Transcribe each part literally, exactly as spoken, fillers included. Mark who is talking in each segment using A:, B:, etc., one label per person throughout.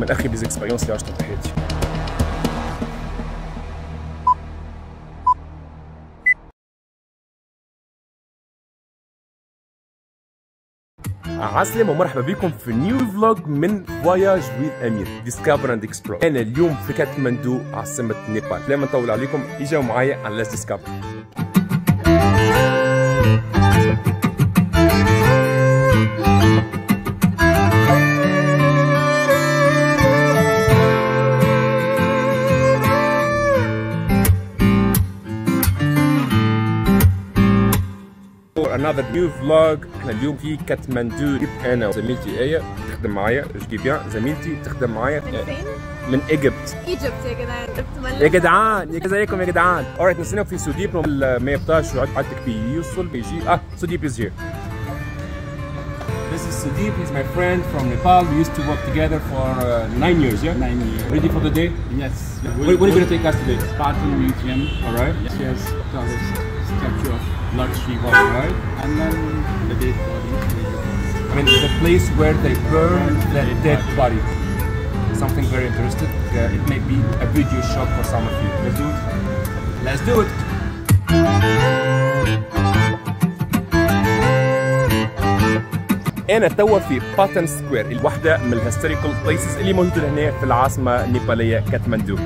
A: من اخي لي زيكسبيريونس اللي عشتهم في حياتي. عسلامة ومرحبا بكم في نيو فلوج من فواياج ويز امير ديسكفر اند اكسبلور. انا اليوم في كاتماندو عاصمة نيبال. لا ما نطول عليكم، اجاو معايا على لاس ديسكفر. another new vlog. احنا اليوم في كاتماندو. انا وزميلتي ايه تخدم معايا جي بيان، زميلتي تخدم معايا
B: من فين؟
A: من ايجيبت.
B: ايجيبت يا جدعان.
A: يا جدعان يا ازيكم يا جدعان. اوريت نستناو في سوديب ما يبطاش وعدتك بيوصل بيجي. اه سوديب is here. This is Sudeep. He's my friend from Nepal. We used to work together for uh, nine years. Yeah.
C: Nine years.
A: Ready for the day?
C: Yes.
A: Where, where are you gonna take us today?
C: Spartan Museum.
A: All right.
C: Yes. Yes. The statue of Lord Shiva.
A: All right.
C: And then the dead body.
A: I mean, the place where they burn the dead body. Something very interesting. Uh, it may be a video shock for some of you. Let's do it. Let's do it. أنا توا في باتن سكوير، الواحدة من الهيستوريكال بليسز اللي موجودة هنا في العاصمة النيبالية كاتماندو.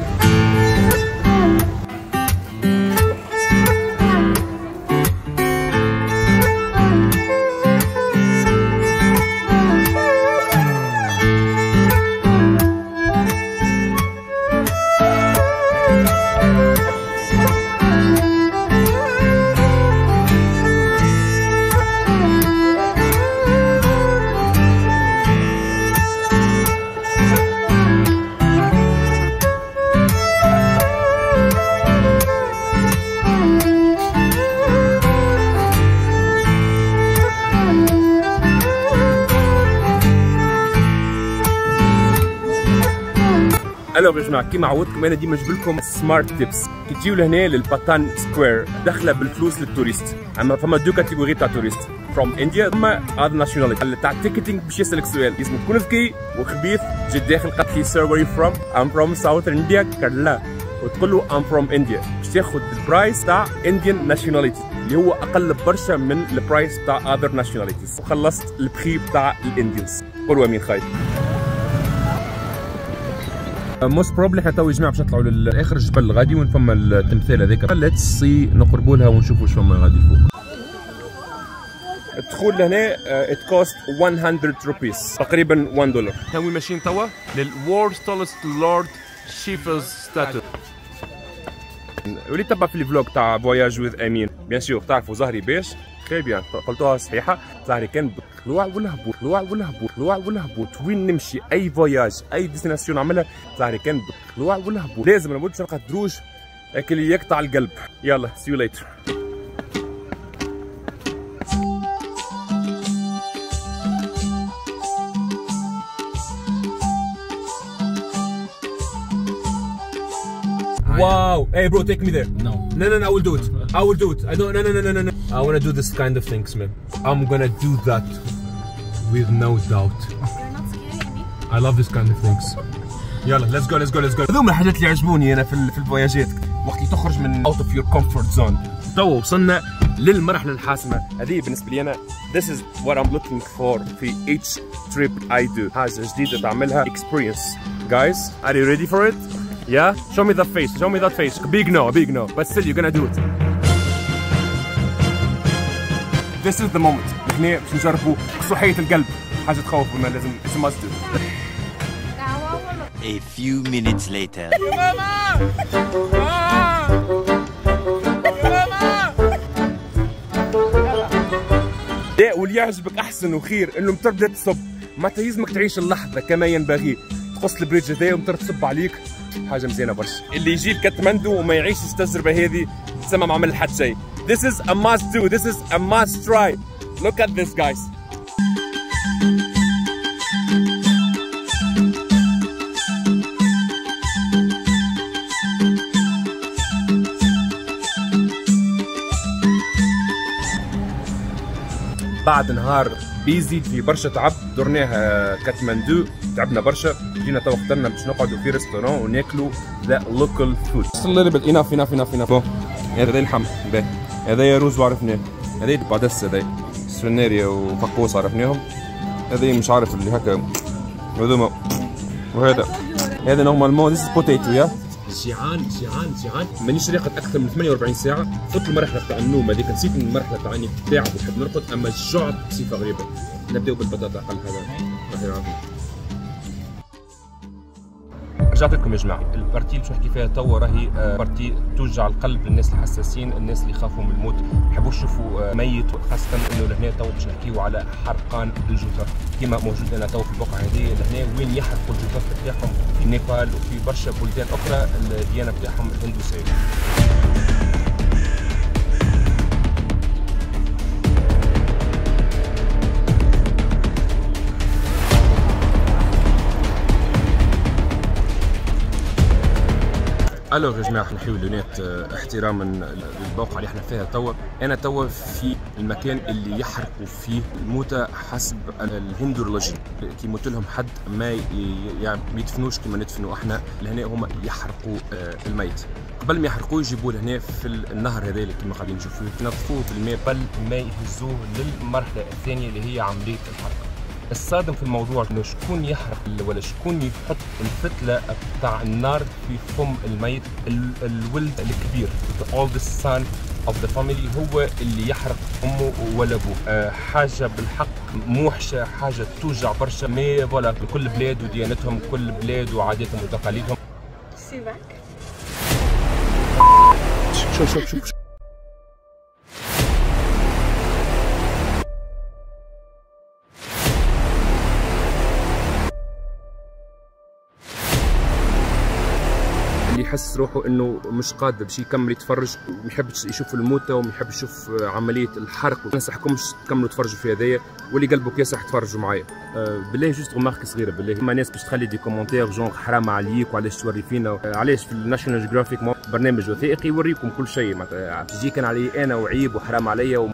A: الو يا جماعه، كيما عودتكم انا ديما نجيب لكم سمارت تيبس. كي تجيو لهنا للباتان سكوير داخله بالفلوس للتوريست، اما فما دو كاتيجوري تاع توريست، فروم انديا اما اذر ناشوناليتي. تاع التيكتينغ باش يسالك سؤال اسمه تكون ذكي وخبيث، جيت داخل قالت لي سير وير فروم؟ ام فروم ساوثرن انديا. قال لا، وتقول له ام فروم انديا باش تاخذ البرايس تاع انديان ناشوناليتي اللي هو اقل برشا من البرايس تاع اذر ناشوناليتيز، وخلصت البخي تاع الانديانز. قولوا امين خايف. موست بروبلي حتى تو يا جماعه باش نطلعوا لاخر الجبل غادي وين فما التمثال هذاك. ليتس سي نقربوا لها ونشوفوا واش فما غادي الفوق. الدخول لهنا ات كوست مية روبيس، تقريبا واحد دولار. هاوي ماشيين توا للورد تولست لورد شيفاز ستاتو. ولي تبع في الفلوج تاع فواياج وذ امين بيان سور تعرفوا ظهري باش تري بيان قلتوها صحيحه. ظهري كان بالطلوع والهبوط، طلوع والهبوط، طلوع والهبوط، وين نمشي اي فواياج اي ديستيناسيون نعملها ظهري كان بالطلوع والهبوط. لازم لابد باش نلقى دروج هاك اللي يقطع القلب. يلا سي يو ليتر. Wow! Hey bro, take me there.
C: No.
A: No, no, no, I will do it. I will do it. I don't. No, no, no, no, no, no. I want to do this kind of things, man. I'm gonna do that with no doubt.
B: You're not scaring me.
A: I love this kind of things. يلا let's go let's go let's go. هذوما الحاجات اللي عجبوني انا في في الفواياجات، وقت اللي تخرج من out of your comfort zone. تو وصلنا للمرحلة الحاسمة. هذه بالنسبة لي أنا this is what I'm looking for في each trip I do. حاجة جديدة تعملها experience. Guys, are you ready for it? Yeah? Show me that face. Show me that face. Big no, big no. But still you're gonna do it. This is the moment. هنا باش نجربوا قصوحية القلب. حاجة تخوف ما لازم it's a must do.
D: A few minutes later.
A: يا ماما! لا واللي يعجبك أحسن وخير إنه مطر بدأت تصب. معناتها يلزمك تعيش اللحظة كما ينبغي. تقص البريدج هذايا ومطر تصب عليك. حاجة مزيانة برشا. اللي يجي لكاتماندو وما يعيش التجربة هذه تسمى ما عمل حد شيء. This is a must do. This is a must try. Look at this guys. بعد نهار بيزي في برشا تعب درناها كاتماندو، تعبنا برشا. جينا تو اخترنا باش نقعدوا في ريستورون وناكلوا ذا لوكال فود. Just a little bit enough enough enough enough. هذا اللحم باهي، هذايا رز وعرفناه، هذايا بادس، هذايا سفناريا وفقوس عرفناهم، هذايا مش عارف اللي هكا هذوما، وهذا هذا نورمالمون ذيس بوتيتو يا جيعان جيعان جيعان مانيش راقد اكثر من ثمانية وأربعين ساعه. فوت المرحله تاع النوم هذيك، نسيت المرحله تاع اني تعب ونحب نرقد، اما جعت بصفه غريبه. نبداو بالبطاطا اقل هذا الله يعافيك. رجعت لكم يا جماعه، البارتي اللي باش نحكي فيها توا راهي بارتي توجع القلب للناس الحساسين، الناس اللي يخافوا من الموت، ما يحبوش يشوفوا ميت، خاصه انه لهنا توا باش نحكيو على حرقان الجثث كما موجود لنا توا في البقعه هذه لهنا، وين يحرقوا الجثث بتاعهم في نيبال وفي برشا بلدان اخرى الديانه بتاعهم الهندوسيه. الو يا جماعه، نحيو لونات احتراما للبوقعه اللي احنا فيها توا. انا توا في المكان اللي يحرقوا فيه الموتى حسب الهندولوجي، كي يموت لهم حد ما يعني يدفنوش كما ندفنوا احنا لهنا، هما يحرقوا الميت. قبل ما يحرقوه يجيبوه لهنا في النهر هذا اللي كما قاعدين نشوفوه، ينظفوه بالماء بل ما يهزوه للمرحله الثانيه اللي هي عمليه الحرق. الصادم في الموضوع انه شكون يحرق ولا شكون يحط الفتله بتاع النار في فم الميت؟ الولد الكبير the oldest son of the family هو اللي يحرق امه ولا ابوه. أه حاجه بالحق موحشه، حاجه توجع برشا، مي فوالا كل بلاد وديانتهم، كل بلاد وعاداتهم وتقاليدهم. شوف شوف شوف اللي يحس روحه انه مش قادر باش يكمل يتفرج وما يحبش يشوف الموتى وما يحبش يشوف عمليه الحرق، ما ننصحكمش تكملوا تفرجوا في هذايا، واللي قلبك ياسح تفرجوا معايا. أه بالله جوست غمارك صغيره، بالله هما ناس باش تخلي دي كومونتير جونغ حرام عليك وعلاش توري فينا، أه علاش في الناشونال جيوغرافيك برنامج وثائقي يوريكم كل شيء، معناتها تجي كان علي انا وعيب وحرام عليا و...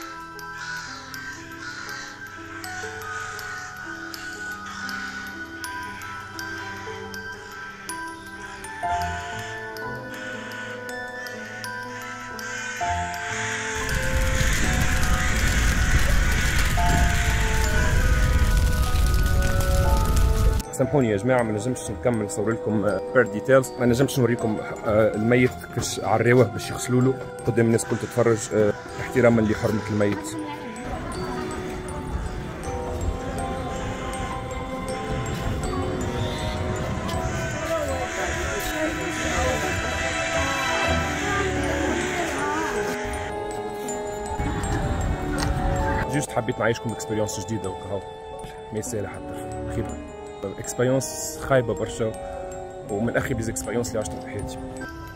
A: سامحوني يا جماعه، ما نجمش نكمل نصور لكم بير ديتيلز، ما نجمش نوريكم الميت كيفاش عريوه باش يغسلوا له قدام الناس الكل تتفرج احتراما لحرمه الميت. جوست حبيت نعيشكم اكسبيريونس جديده وكهو ما يسهل حتى اخيرا اكسبيريونس خايبه برشا، ومن اخي بيز اكسبيريونس اللي عشتها في حياتي.